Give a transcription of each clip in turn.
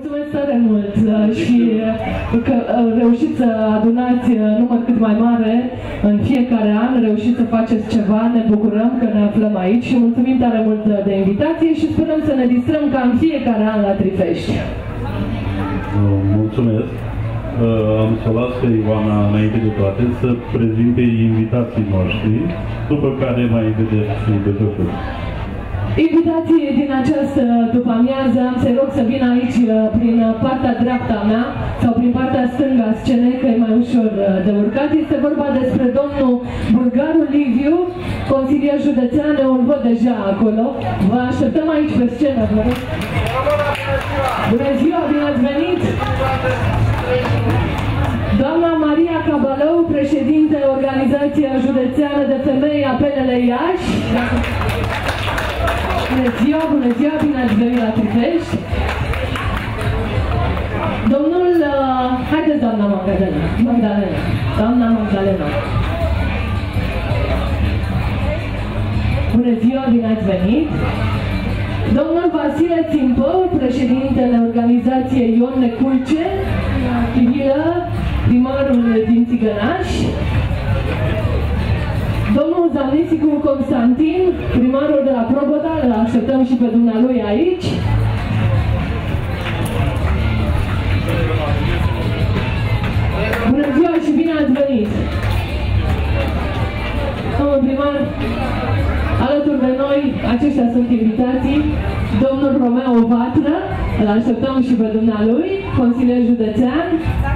Mulțumesc tare mult și că reușiți să adunați număr cât mai mare în fiecare an, reușiți să faceți ceva, ne bucurăm că ne aflăm aici și mulțumim tare mult de invitație și sperăm să ne distrăm ca în fiecare an la Trifești. Mulțumesc! Am să las pe Ioana, înainte de toate, să prezinte invitații noștri, după care mai vedeți de tot. Invitații din această după-amiază, am să-i rog să vină aici prin partea dreapta mea sau prin partea stângă a scenei, că e mai ușor de urcat. Este vorba despre domnul Bulgaru Liviu, consilier județean, îl văd deja acolo. Vă așteptăm aici pe scenă, vă rog. Bună ziua, bine ați venit! Doamna Maria Cabalău, președinte Organizația Județeană de Femei Apelele Iași. Bună ziua, bine ați venit la Trifești. Domnul, haideți doamna Magdalena. Doamna Magdalena. Bună ziua, bine ați venit. Domnul Vasile Țimpău, președintele Organizației Ion Neculce, civilă, primarul din Țigănași. Domnul Zamnisicu Constantin, primarul de la Proboda, îl așteptăm și pe dumnealui aici. Bună ziua și bine ați venit! Domnul primar, alături de noi, aceștia sunt invitații. Domnul Romeo Vatră, îl așteptăm și pe dumnealui, consilier județean.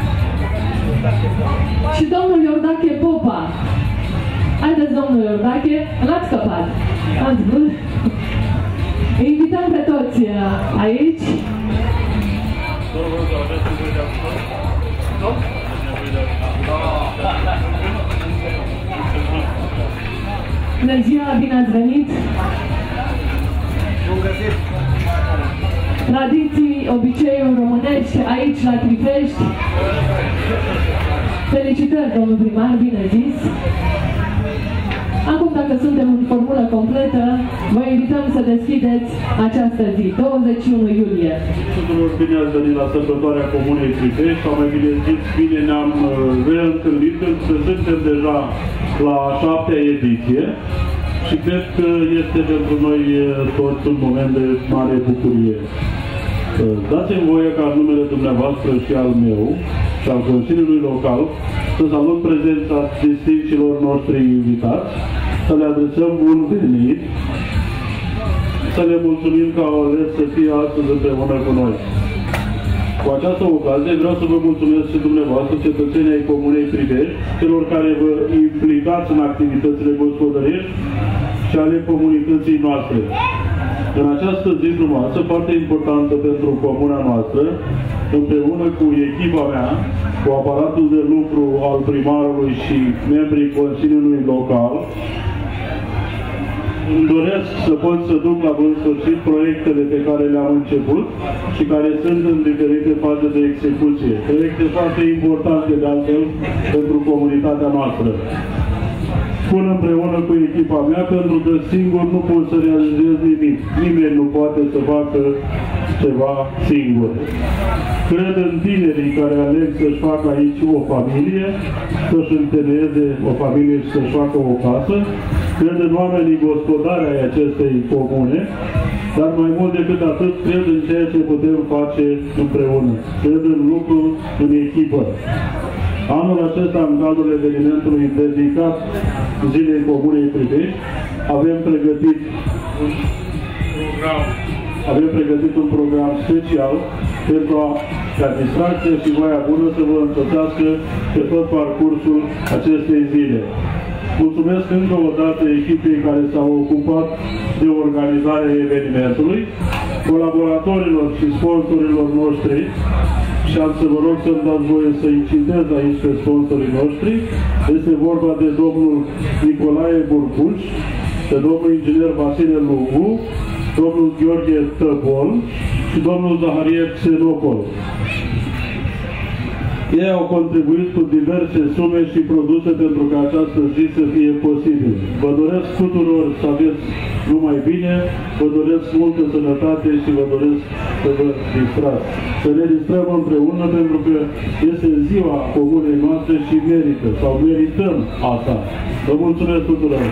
Și domnul Iordache Popa. Haideți, domnul Iordache, n-ați scăpat. Ați bun. Invităm pe toți aici. Bună ziua, bine ați venit. Bun găsit. Tradiții, obiceiuri românești aici la Trifești. Felicitări, domnul primar, bine zis. Acum, dacă suntem în formulă completă, vă invităm să deschideți această zi, 21 iulie. Tuturor bine ați venit la sărbătoarea Comunei Trifești, sau mai bine zis, bine ne-am reîntâlnit, pentru că suntem deja la a 7-a ediție și cred că este pentru noi toți un moment de mare bucurie. Dați-mi voie ca în numele dumneavoastră și al meu și al Consiliului Local să salut prezența distincților noștri invitați, să le adresăm bun venit, să le mulțumim că au ales să fie astăzi împreună cu noi. Cu această ocazie vreau să vă mulțumesc și dumneavoastră, cetățenii ai Comunei Trifești, celor care vă implicați în activitățile gospodărești și ale comunității noastre. În această zi frumoasă, foarte importantă pentru comuna noastră, împreună cu echipa mea, cu aparatul de lucru al primarului și membrii Consiliului Local, îmi doresc să pot să duc la bun sfârșit proiectele pe care le-am început și care sunt în diferite faze de execuție. Proiecte foarte importante, de altfel, pentru comunitatea noastră. Spun împreună cu echipa mea, pentru că singur nu pot să realizez nimic. Nimeni nu poate să facă ceva singur. Cred în tinerii care aleg să-și facă aici o familie, să-și întemeieze o familie și să-și facă o casă. Cred în oamenii gospodari ai acestei comune, dar mai mult decât atât, cred în ceea ce putem face împreună. Cred în lucru, în echipă. Anul acesta, în cadrul evenimentului dedicat Zilei Comunei Trifești, avem pregătit un program special pentru ca distracția și voia bună să vă însoțească pe tot parcursul acestei zile. Mulțumesc încă o dată echipei care s-au ocupat de organizarea evenimentului, colaboratorilor și sponsorilor noștri, și am să vă rog să-mi dați voie să-i citez aici pe sponsorii noștri. Este vorba de domnul Nicolae Burcuș, de domnul inginer Vasile Lugu, domnul Gheorghe Tăbol și domnul Zaharie Xenopol. Ei au contribuit cu diverse sume și produse pentru ca această zi să fie posibil. Vă doresc tuturor să aveți numai bine, Vă doresc multă sănătate și vă doresc să vă distrați. Să ne distrăm împreună pentru că este ziua comunei noastre și merită sau merităm asta. Vă mulțumesc tuturor!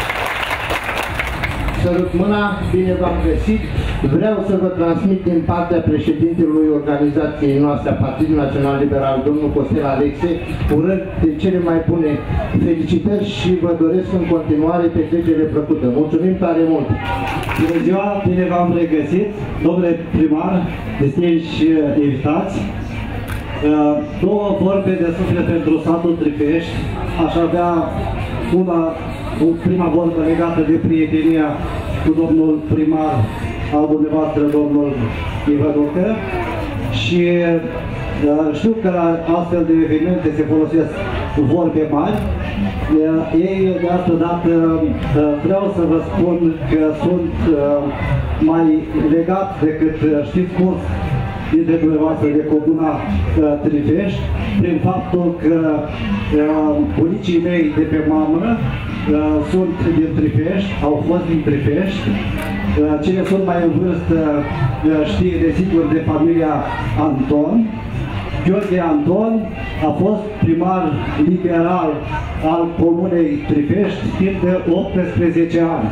Sărut mâna, bine v-am găsit. Vreau să vă transmit din partea președintelui organizației noastre, a Partidului Național Liberal, domnul Costel Alexe, urări de cele mai bune felicitări și vă doresc în continuare petrecere plăcută. Mulțumim tare mult! Bună ziua, bine v-am regăsit, domnule primar, distinși invitați. Două vorbe de suflet pentru satul Tripești. Aș avea prima vorbă legată de prietenia cu domnul primar al dumneavoastră, domnul Ivăducă, și știu că la astfel de evenimente se folosesc vorbe mari. Ei, de asta dată, vreau să vă spun că sunt mai legat decât știți curs dintre dumneavoastră de comuna Tripești, prin faptul că bunicii mei de pe mamă sunt din Tripești, au fost din Tripești. Cine sunt mai în vârstă știe desigur de familia Anton. Gheorghe Anton a fost primar liberal al comunei Tripești timp de 18 ani.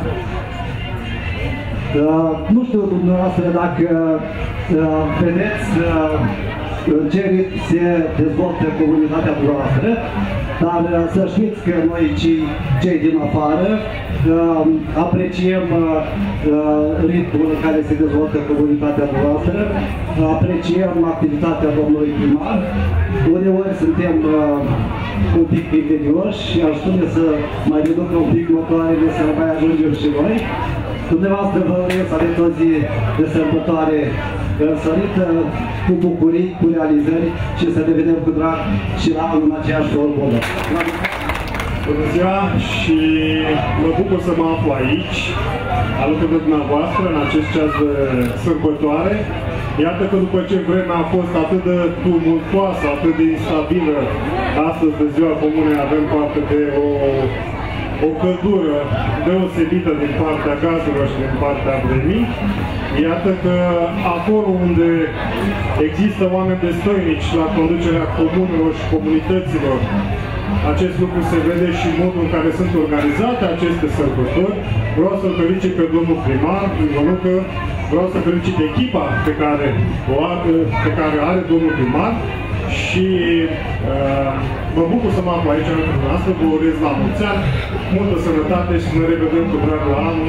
Nu știu dumneavoastră dacă vedeți în ce ritm se dezvoltă comunitatea noastră, dar să știți că noi, cei din afară, apreciem ritmul în care se dezvoltă comunitatea noastră, apreciem activitatea domnului primar. Uneori suntem un pic invidioși și aș spune să mai reducă un pic motoarele, să mai ajungem și noi. Dumneavoastră vă urez să aveți o zi de sărbătoare însărită, cu bucurii, cu realizări și să ne vedem cu drag și la anul în aceeași formulă. Bună ziua și mă bucur să mă aflu aici, alături de dumneavoastră, în acest ceas de sărbătoare. Iată că după ce vremea a fost atât de tumultoasă, atât de instabilă, astăzi de ziua comunei avem parte de o căldură deosebită din partea gazelor și din partea vremii. Iată că acolo unde există oameni destoinici la conducerea comunelor și comunităților, acest lucru se vede și modul în care sunt organizate aceste sărbători. Vreau să-l felicit pe domnul primar, Ivănucă, vreau să felicit echipa pe care are domnul primar și mă bucur să mă aflu aici în dumneavoastră, vă urez la mulți ani, multă sănătate și să ne revedem cu drag la anul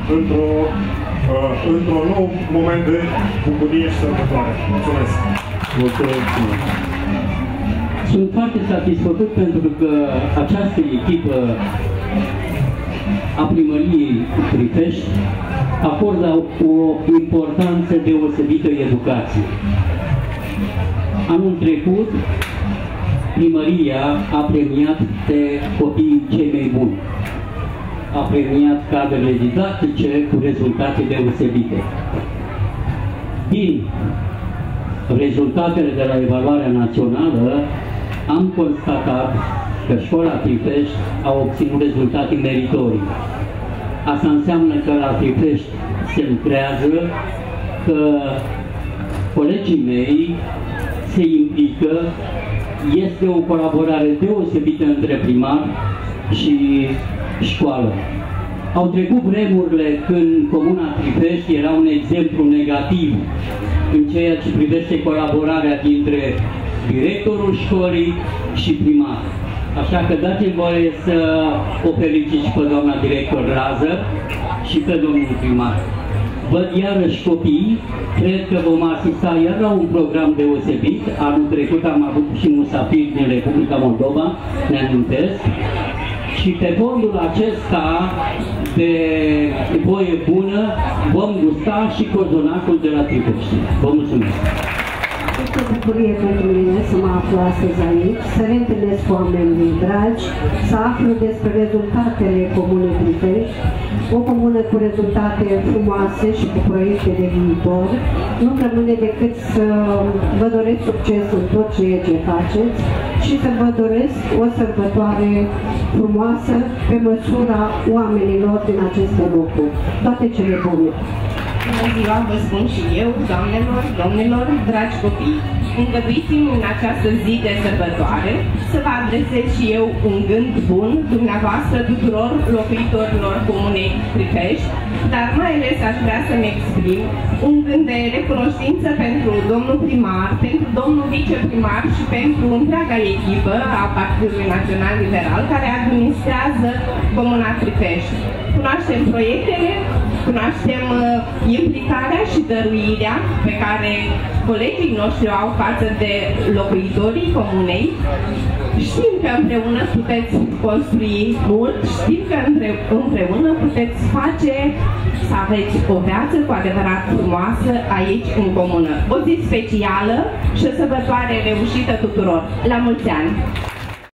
într-un nou moment de bucurie și sărbătoare. Mulțumesc! Mulțumesc! Sunt foarte satisfăcut pentru că această echipă a primăriei Tripești acordă o importanță deosebită educației. Anul trecut, primăria a premiat pe copiii cei mai buni. A premiat cadrele didactice cu rezultate deosebite. Din rezultatele de la evaluarea națională, am constatat că școala Tripești a obținut rezultate meritorii. Asta înseamnă că la Tripești se lucrează, că colegii mei se implică, este o colaborare deosebită între primar și școală. Au trecut vremurile când comuna Tripești era un exemplu negativ în ceea ce privește colaborarea dintre directorul școlii și primar. Așa că dați-mi voie să o felicit și pe doamna director Lazăr și pe domnul primar. Văd iarăși copii, cred că vom asista iar la un program deosebit. Anul trecut am avut și musafiri din Republica Moldova, ne amintesc. Și pe fondul acesta de voie bună vom gusta și coordonacul de la Tripești. Vă mulțumesc! Este o bucurie pentru mine să mă aflu astăzi aici, să reîntâlnesc cu oamenii dragi, să aflu despre rezultatele comunei Tripești, o comună cu rezultate frumoase și cu proiecte de viitor. Nu-mi rămâne decât să vă doresc succes în tot ceea ce faceți și să vă doresc o sărbătoare frumoasă pe măsura oamenilor din aceste locuri. Toate cele bune! Bună ziua, vă spun și eu, doamnelor, domnilor, dragi copii. Îngăduiți-mi în această zi de sărbătoare să vă adresez și eu un gând bun dumneavoastră tuturor locuitorilor Comunei Tripești, dar mai ales aș vrea să-mi exprim un gând de recunoștință pentru domnul primar, pentru domnul viceprimar și pentru întreaga echipă a Partidului Național Liberal care administrează Comuna Tripești. Cunoaștem proiectele, cunoaștem implicarea și dăruirea pe care colegii noștri o au față de locuitorii comunei. Știm că împreună puteți construi mult, știm că împreună puteți face să aveți o viață cu adevărat frumoasă aici în comună. O zi specială și o sărbătoare reușită tuturor. La mulți ani!